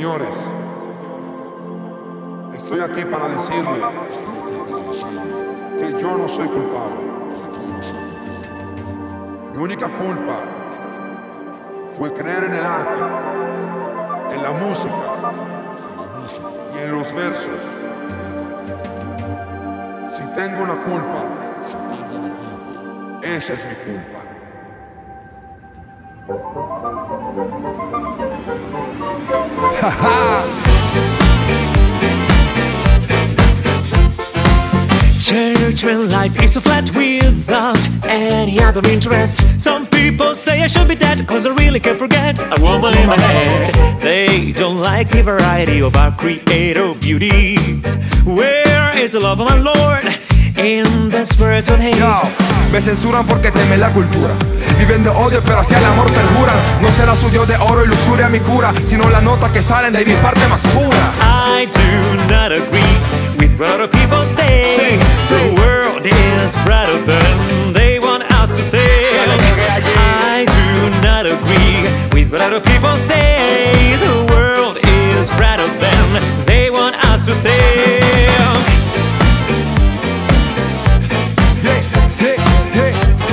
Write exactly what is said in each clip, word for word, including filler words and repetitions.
Señores, estoy aquí para decirle que yo no soy culpable. Mi única culpa fue creer en el arte, en la música y en los versos. Si tengo una culpa, esa es mi culpa. Church when life is so flat without any other interest. Some people say I should be dead cause I really can't forget a woman in my head. They don't like the variety of our creative beauties. Where is the love of my Lord in the spirits of hate? Yo, me censuran porque temen la cultura. Viven de odio pero hacia el amor perjuran. No será suyo de oro y luxuria mi cura, sino las notas que salen de mi parte más pura. I do not agree with what other people say. Sí, sí. The world is brighter than they want us to think. I do not agree with what other people say. The world is brighter than they want us to think. Yeah, yeah, yeah.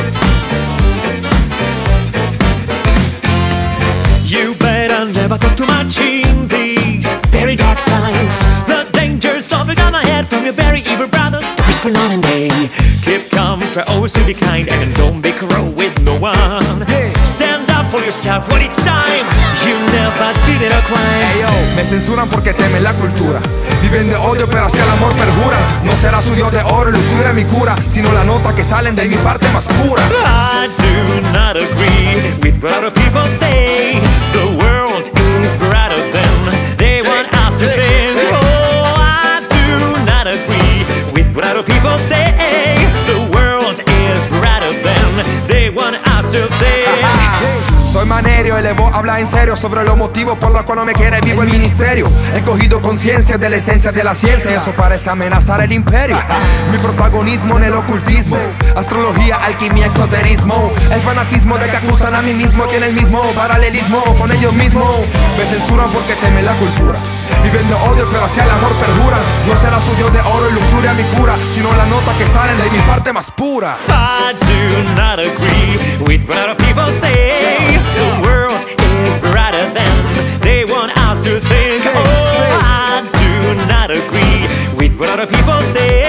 You better never talk too much in these very dark times. The dangers of a gun ahead from your very evil brothers. Whisper night and day. Keep calm, try always to be kind, and don't be cruel with no one. Yeah. Stand up for yourself when it's time. You never did it a crime. Hey, yo, me censuran porque temen la cultura. Viven de odio pero hacia el amor perjuran. No será suyo de oro y luxuria mi cura, sino las notas que salen de mi parte más pura. I do not agree with what other people say. The world is brighter than they want us to think. Oh, I do not agree with what other people say. The world is brighter than they want us to think. Soy manerio y le voy a hablar en serio sobre los motivos por los cuales no me quiere vivo el ministerio. He cogido conciencia de la esencia de la ciencia. Eso parece amenazar el imperio. Mi protagonismo en el ocultismo, astrología, alquimia, esoterismo. El fanatismo de que acusan a mí mismo. Tiene el mismo paralelismo con ellos mismos. Me censuran porque temen la cultura. Viven de odio pero hacia el amor perjuran. No será suyo de oro y luxuria mi cura, sino las notas que salen de mi parte más pura. I do not agree with what other people say. The world is brighter than they want us to think. Oh, I do not agree with what other people say.